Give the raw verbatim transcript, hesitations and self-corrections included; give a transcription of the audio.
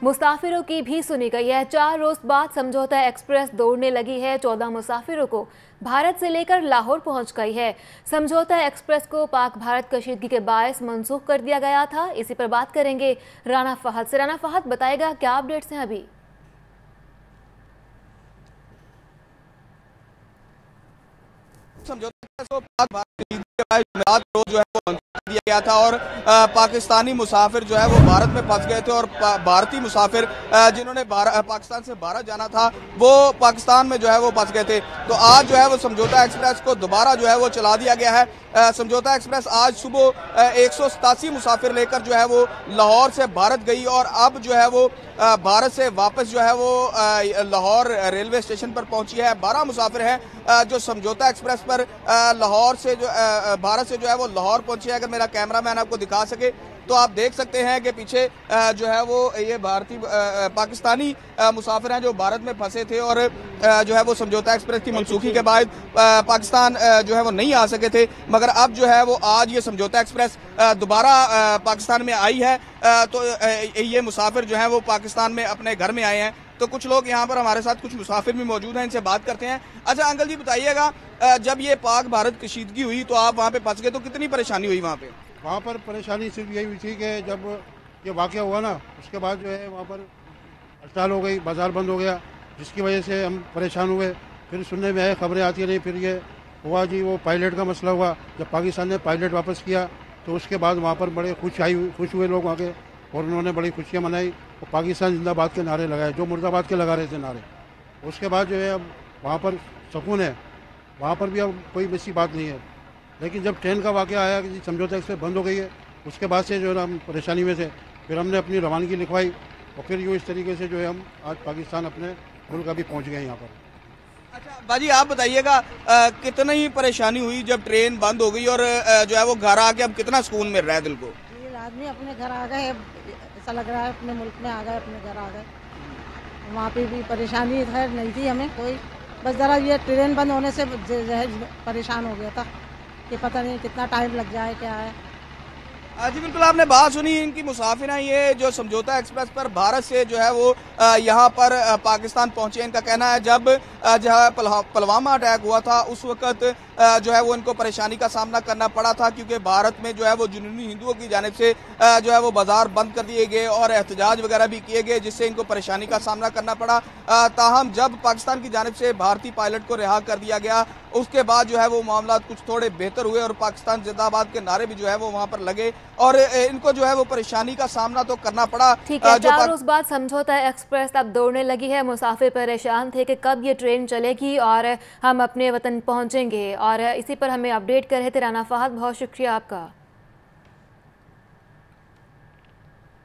मुसाफिरों की भी सुनी गई है। चार रोज बाद समझौता एक्सप्रेस दौड़ने लगी है। चौदह मुसाफिरों को भारत से लेकर लाहौर पहुंच गई है। समझौता एक्सप्रेस को पाक भारत कशीदगी के बायस मंसूख कर दिया गया था। इसी पर बात करेंगे राना फहद से। राना फहद, बताएगा क्या अपडेट्स हैं अभी? समझौता को पाक भारत कशीदगी के बायस जुमेरात रोज जो है वो मंसूख कर दिया गया था और आ, पाकिस्तानी मुसाफिर जो है वो भारत में फंस गए थे और भारतीय मुसाफिर जिन्होंने पाकिस्तान से भारत जाना था वो पाकिस्तान में जो है वो फंस गए थे। तो आज जो है वो समझौता एक्सप्रेस को दोबारा जो है वो चला दिया गया है। आ, समझौता एक्सप्रेस आज सुबह एक सौ सतासी मुसाफिर लेकर जो है वो लाहौर से भारत गई और अब जो है वो भारत से वापस जो है वो लाहौर रेलवे स्टेशन पर पहुंची है। बारह मुसाफिर हैं जो समझौता एक्सप्रेस पर लाहौर से जो भारत से जो है वो लाहौर पहुंची है। अगर मेरा कैमरामैन आपको दिखा सके तो आप देख सकते हैं कि पीछे जो है वो ये भारतीय पाकिस्तानी मुसाफिर हैं जो भारत में फंसे थे और जो है वो समझौता एक्सप्रेस की मनसूखी के बाद पाकिस्तान जो है वो नहीं आ सके थे, मगर अब जो है वो आज ये समझौता एक्सप्रेस दोबारा पाकिस्तान में आई है। तो ये मुसाफिर जो है वो पाकिस्तान में अपने घर में आए हैं। तो कुछ लोग यहाँ पर हमारे साथ कुछ मुसाफिर भी मौजूद हैं, इनसे बात करते हैं। अच्छा अंकल जी, बताइएगा जब ये पाक भारत कशीदगी हुई तो आप वहाँ पे फंस गए, तो कितनी परेशानी हुई वहाँ पे? वहाँ पर परेशानी सिर्फ यही हुई थी कि जब ये वाक़या हुआ ना उसके बाद जो है वहाँ पर हड़ताल हो गई, बाज़ार बंद हो गया, जिसकी वजह से हम परेशान हुए। फिर सुनने में आए, खबरें आती रही, फिर ये हुआ जी वो पायलट का मसला हुआ। जब पाकिस्तान ने पायलट वापस किया तो उसके बाद वहाँ पर बड़े खुश आई खुश हुए लोग वहाँ के और उन्होंने बड़ी खुशियाँ मनाई और पाकिस्तान जिंदाबाद के नारे लगाए जो मुर्दाबाद के लगा रहे थे नारे। उसके बाद जो है अब वहाँ पर सुकून है, वहाँ पर भी अब कोई वैसी बात नहीं है। लेकिन जब ट्रेन का वाक़या आया कि समझौता एक्सप्रेस बंद हो गई है, उसके बाद से जो है हम परेशानी में थे। फिर हमने अपनी रवानगी लिखवाई और फिर यूँ इस तरीके से जो है हम आज पाकिस्तान अपने मुल्क अभी पहुँच गए यहाँ पर। अच्छा बाजी, आप बताइएगा कितनी परेशानी हुई जब ट्रेन बंद हो गई और आ, जो है वो घर आके अब कितना सुकून मिल रहा है दिल को? आदमी अपने घर आ गए, ऐसा लग रहा है अपने मुल्क में आ गए, अपने घर आ गए। वहाँ पे भी परेशानी खैर नहीं थी हमें कोई, बस ज़रा ये ट्रेन बंद होने से परेशान हो गया था कि पता नहीं कितना टाइम लग जाए क्या है। जी बिल्कुल, आपने बात सुनी इनकी। मुसाफिर हैं ये जो समझौता एक्सप्रेस पर भारत से जो है वो यहाँ पर पाकिस्तान पहुंचे। इनका कहना है जब जो है पुलवामा अटैक हुआ था उस वक्त जो है वो इनको परेशानी का सामना करना पड़ा था क्योंकि भारत में जो है वो जुनूनी हिंदुओं की जानिब से जो है वो बाजार बंद कर दिए गए और एहतजाज वगैरह भी किए गए, जिससे इनको परेशानी का सामना करना पड़ा। ताहम जब पाकिस्तान की जानिब से भारतीय पायलट को रिहा कर दिया गया उसके बाद जो है वो मामला कुछ थोड़े बेहतर हुए और पाकिस्तान जिंदाबाद के नारे भी जो है वो वहाँ पर लगे और इनको जो है वो परेशानी का सामना तो करना पड़ा। ठीक है, चार रोज बाद समझौता एक्सप्रेस अब दौड़ने लगी है। मुसाफिर परेशान थे कि कब ये ट्रेन चलेगी और हम अपने वतन पहुंचेंगे, और इसी पर हमें अपडेट कर रहे थे राना फहद। बहुत शुक्रिया आपका।